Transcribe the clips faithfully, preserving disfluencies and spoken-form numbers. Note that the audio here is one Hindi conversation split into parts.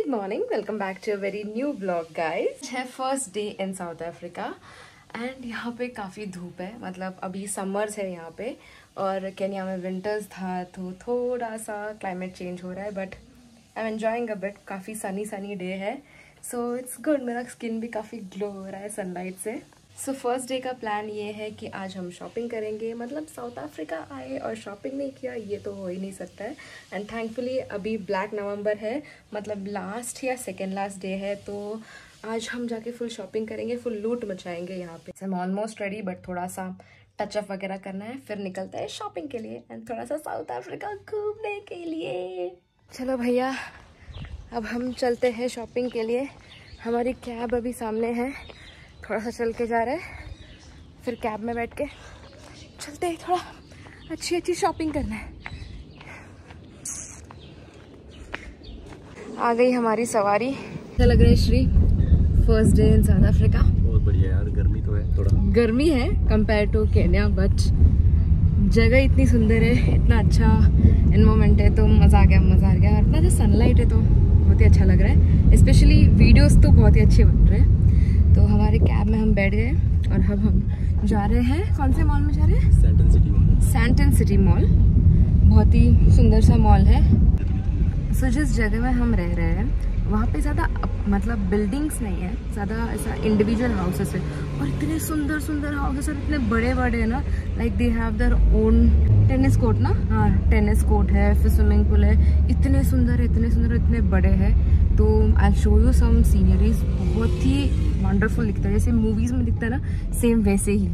morning, welcome back to a very new vlog guys. है first day in South Africa and यहाँ पे काफ़ी धूप है, मतलब अभी समर्स है यहाँ पे और केन्या में विंटर्स था तो थोड़ा सा क्लाइमेट चेंज हो रहा है but I am enjoying a bit. काफ़ी सनी सनी डे है सो इट्स गुड. मेरा स्किन भी काफ़ी ग्लो हो रहा है सनलाइट से. सो फर्स्ट डे का प्लान ये है कि आज हम शॉपिंग करेंगे. मतलब साउथ अफ्रीका आए और शॉपिंग नहीं किया ये तो हो ही नहीं सकता है. एंड थैंकफुली अभी ब्लैक नवंबर है, मतलब लास्ट या सेकेंड लास्ट डे है, तो आज हम जाके फुल शॉपिंग करेंगे, फुल लूट मचाएंगे यहाँ पे. I am almost ready but थोड़ा सा टचअप वगैरह करना है, फिर निकलते हैं शॉपिंग के लिए एंड थोड़ा सा साउथ अफ्रीका घूमने के लिए. चलो भैया अब हम चलते हैं शॉपिंग के लिए. हमारी कैब अभी सामने है, थोड़ा सा चल के जा रहे हैं, फिर कैब में बैठ के चलते हैं. थोड़ा अच्छी अच्छी शॉपिंग करना है. आ गई हमारी सवारी. क्या लग रहा है Shri? First day in South Africa. बहुत बढ़िया यार. गर्मी तो है, थोड़ा गर्मी है कंपेयर टू केन्या बट जगह इतनी सुंदर है, इतना अच्छा एनवायरनमेंट है तो मज़ा आ गया मज़ा आ गया. इतना अच्छा सनलाइट है तो बहुत ही अच्छा लग रहा है. स्पेशली वीडियोस तो बहुत ही अच्छे बन रहे हैं. तो हमारे कैब में हम बैठ गए और अब हम जा रहे हैं. कौन से मॉल में जा रहे हैं? Sandton City mall. Sandton City mall बहुत ही सुंदर सा मॉल है. सो so, जिस जगह में हम रह रहे हैं वहाँ पे ज़्यादा मतलब बिल्डिंग्स नहीं है, ज़्यादा ऐसा इंडिविजुअल हाउसेस है और इतने सुंदर सुंदर हाउसेस और इतने बड़े बड़े हैं ना. Like they have their own tennis court ना. हाँ टेनिस कोर्ट है, फिर स्विमिंग पूल है. इतने सुंदर इतने सुंदर इतने बड़े हैं. तो I show you some sceneries. बहुत ही वंडरफुल दिखता है, जैसे मूवीज में दिखता है ना, सेम वैसे ही.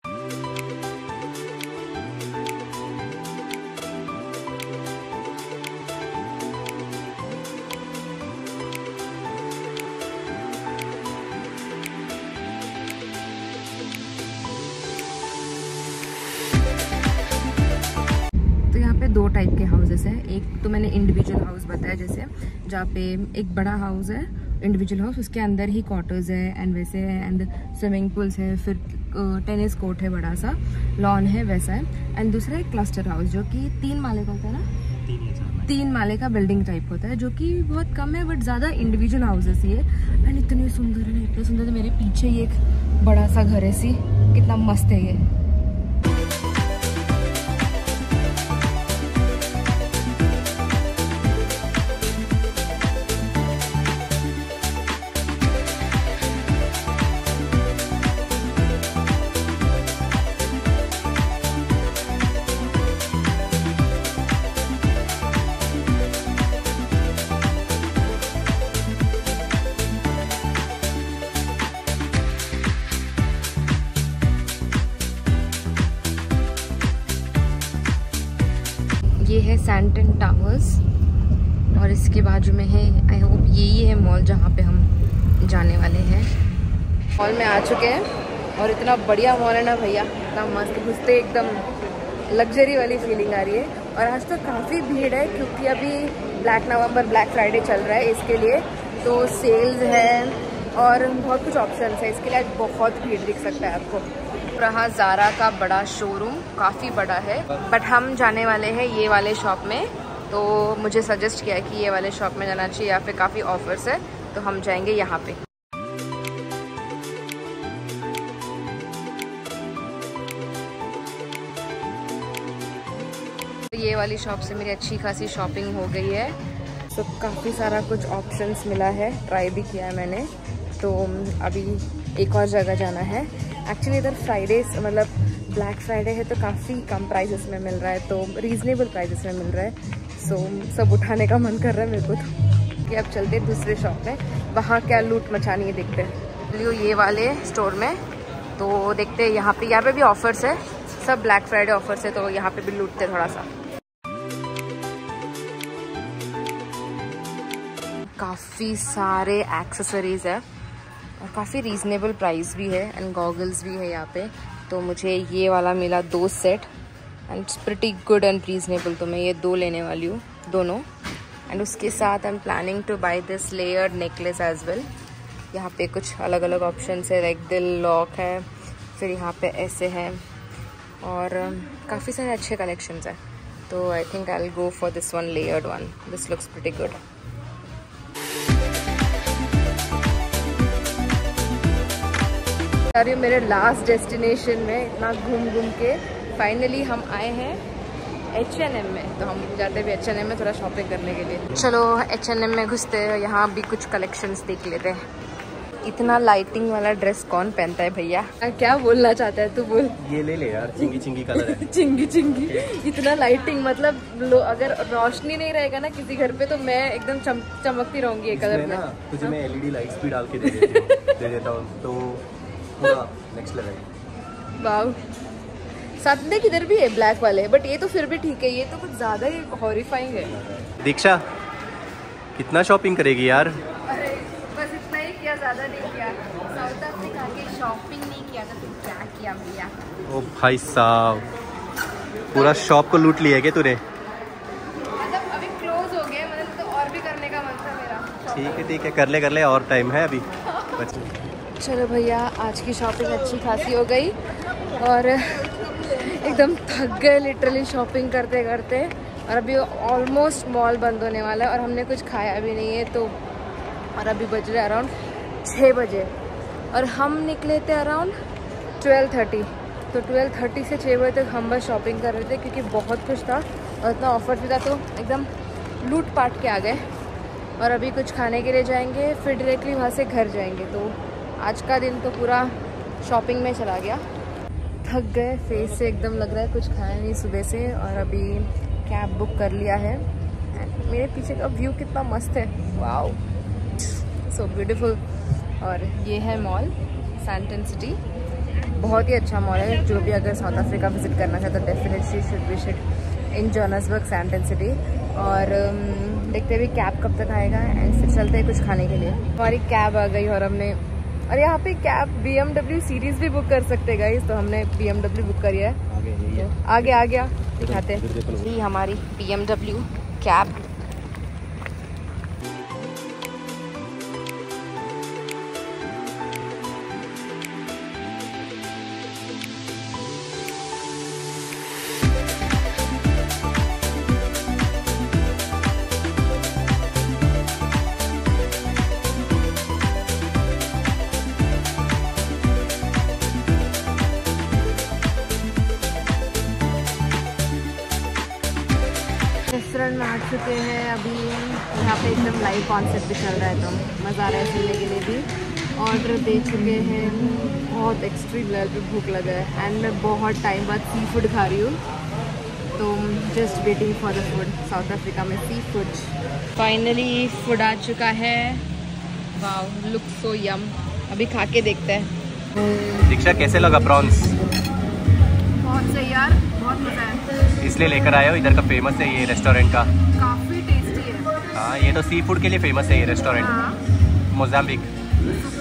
तो यहाँ पे दो टाइप के हाउसेस हैं. एक तो मैंने इंडिविजुअल हाउस बताया, जैसे जहाँ पे एक बड़ा हाउस है इंडिविजुअल हाउस, उसके अंदर ही क्वार्टर्स है एंड वैसे है एंड स्विमिंग पूल्स है, फिर टेनिस कोर्ट है, बड़ा सा लॉन है, वैसा है. एंड दूसरा एक क्लस्टर हाउस जो कि तीन माले का होता है ना. तीन या चार तीन माले का बिल्डिंग टाइप होता है जो कि बहुत कम है बट ज़्यादा इंडिविजुअल हाउसेस ही है. एंड इतने सुंदर है इतने सुंदर है. मेरे पीछे ही एक बड़ा सा घर है, सी कितना मस्त है ये. ये है सैंटन टावर्स और इसके बाजू में है, आई होप यही है मॉल जहाँ पे हम जाने वाले हैं. मॉल में आ चुके हैं और इतना बढ़िया मॉल है ना भैया, इतना मस्त. घुसते एकदम लग्जरी वाली फीलिंग आ रही है. और आज तो काफ़ी भीड़ है क्योंकि अभी ब्लैक नवंबर ब्लैक फ्राइडे चल रहा है, इसके लिए तो सेल्स है और बहुत कुछ ऑप्शन है. इसके लिए आज बहुत भीड़ दिख सकता है आपको. रहा ज़ारा का बड़ा शोरूम, काफ़ी बड़ा है बट हम जाने वाले हैं ये वाले शॉप में. तो मुझे सजेस्ट किया है कि ये वाले शॉप में जाना चाहिए, या फिर काफ़ी ऑफर्स है तो हम जाएंगे यहाँ पे. तो ये वाली शॉप से मेरी अच्छी खासी शॉपिंग हो गई है. तो काफ़ी सारा कुछ ऑप्शंस मिला है, ट्राई भी किया है मैंने. तो अभी एक और जगह जाना है. एक्चुअली इधर फ्राइडे मतलब ब्लैक फ्राइडे है तो काफ़ी कम प्राइसेस में मिल रहा है, तो रीज़नेबल प्राइसेस में मिल रहा है. सो so, सब उठाने का मन कर रहा है मेरे को तो कि अब चलते हैं दूसरे शॉप में, वहाँ क्या लूट मचानी है देखते हैं. लियो ये वाले स्टोर में तो देखते हैं यहाँ पे यहाँ पे भी ऑफर्स है, सब ब्लैक फ्राइडे ऑफर्स है तो यहाँ पे भी लूटते थोड़ा सा. काफ़ी सारे एक्सेसरीज है और काफ़ी रीज़नेबल प्राइस भी है एंड गॉगल्स भी है यहाँ पे. तो मुझे ये वाला मिला दो set and it's pretty good and reasonable, तो मैं ये दो लेने वाली हूँ दोनों. एंड उसके साथ I am planning to buy this layered necklace as well. यहाँ पे कुछ अलग अलग ऑप्शन है, लाइक दिल लॉक है, फिर यहाँ पे ऐसे है और काफ़ी सारे अच्छे कलेक्शंस है. तो I think I will go for this one layered one. This looks pretty good. यार ये मेरे लास्ट डेस्टिनेशन में इतना घूम घूम के फाइनली हम आए हैं एच एन एम में। तो हम जाते हैं एच एन एम में थोड़ा शॉपिंग करने के लिए। चलो एच एन एम में घुसते हैं, यहाँ भी कुछ कलेक्शंस देख लेते हैं। इतना लाइटिंग वाला ड्रेस कौन पहनता है भैया? क्या बोलना चाहता है तू? बोल। ये ले ले यार, चिंगी चिंगी कलर है। चिंगी चिंगी इतना लाइटिंग, मतलब लो अगर रोशनी नहीं रहेगा ना किसी घर पे तो मैं एकदम चम, चमकती रहूंगी ये कलर में। तुझे मैं एल ई डी लाइट्स भी डाल के दे देती हूँ, दे देता हूँ तो पूरा नेक्स्ट लेवल। वाव, साथ में किधर भी है ब्लैक वाले, बट ये तो फिर भी ठीक है, ये तो कुछ ज्यादा ही हॉरिफाइंग है। दीक्षा कितना शॉपिंग करेगी यार? अरे बस इतना ही किया, ज्यादा नहीं किया। साउथ अफ्रीका की शॉपिंग नहीं किया तो तुम क्या किया भैया? ओ भाई साहब, पूरा शॉप को लूट लिया क्या तूने? मतलब अभी क्लोज हो गए, मतलब तो और भी करने का मन था मेरा। ठीक है ठीक है, कर ले कर ले, और टाइम है अभी। चलो भैया, आज की शॉपिंग अच्छी खासी हो गई और एकदम थक गए लिटरली शॉपिंग करते करते। और अभी ऑलमोस्ट मॉल बंद होने वाला है और हमने कुछ खाया भी नहीं है। तो और अभी बज रहे अराउंड छः बजे और हम निकले थे अराउंड ट्वेल्व थर्टी। तो ट्वेल्व थर्टी से छः बजे तक हम बस शॉपिंग कर रहे थे क्योंकि बहुत कुछ था और इतना ऑफर भी था, तो एकदम लूट पाट के आ गए। और अभी कुछ खाने के लिए जाएंगे, फिर डायरेक्टली वहाँ से घर जाएंगे। तो आज का दिन तो पूरा शॉपिंग में चला गया। थक गए, फेस से एकदम लग रहा है कुछ खाया नहीं सुबह से। और अभी कैब बुक कर लिया है। एंड मेरे पीछे का व्यू कितना मस्त है, वाओ सो ब्यूटीफुल। और ये है मॉल सैंटन सिटी, बहुत ही अच्छा मॉल है। जो भी अगर साउथ अफ्रीका विजिट करना चाहे तो definitely should visit in Johannesburg Sandton City. और um, देखते भी कैब कब तक आएगा एंड फिर चलते हैं कुछ खाने के लिए। हमारी कैब आ गई और हमने, और यहाँ पे cab B M W series भी बुक कर सकते गाइस, तो हमने बी एम डब्ल्यू बुक करी है। आगे ये तो आगे आ गया, दिखाते हैं ये हमारी B M W cab. Restaurant में आ चुके हैं अभी। यहाँ पे एकदम लाइव कॉन्सेप्ट भी चल रहा है, तो मज़ा आ रहा है सुनने के लिए भी। ऑर्डर दे चुके हैं, बहुत एक्सट्रीम लेवल पे भूख लगा है एंड मैं बहुत टाइम बाद सी फूड खा रही हूँ। तो just waiting for the food. South Africa में सी फूड। फाइनली फूड आ चुका है, वाव लुक सो यम। अभी खा के देखते हैं। दीक्षा कैसे लगा प्रॉन्स? बहुत सही यार, बहुत मज़ा है। इसलिए लेकर आए हो, इधर का फेमस है ये रेस्टोरेंट का। काफ़ी टेस्टी है। हाँ, ये तो सी फूड के लिए फेमस है ये रेस्टोरेंट। हाँ। मोजाम्बिक।